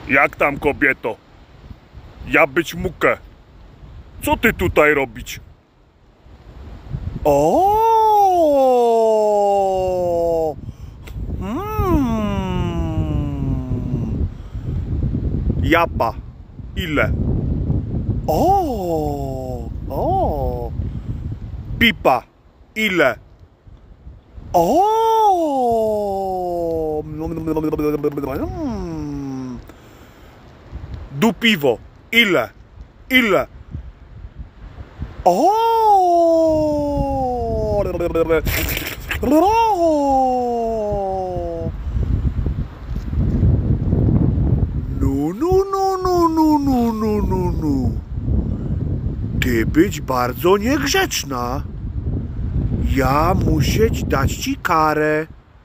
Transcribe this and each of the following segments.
Jak tam, kobieto? Ja być mukę. Co ty tutaj robić? O! Japa. Ile? O! Pipa. Ile? O! Du piwo. Ile? Ile? O! No. Ty być bardzo niegrzeczna. Ja musieć dać ci karę.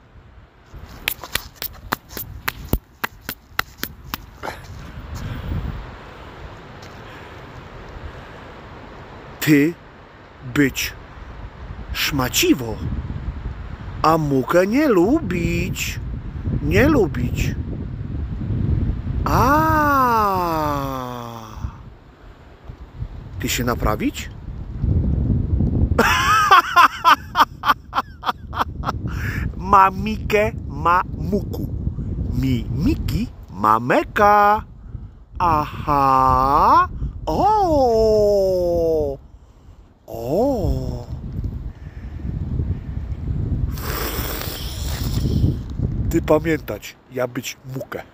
Ty być szmaciwo, a mukę nie lubić. Nie lubić. Ty się naprawić? Mamikę ma muku. Miki ma meka. Aha. O. Ty pamiętać, ja być mukę.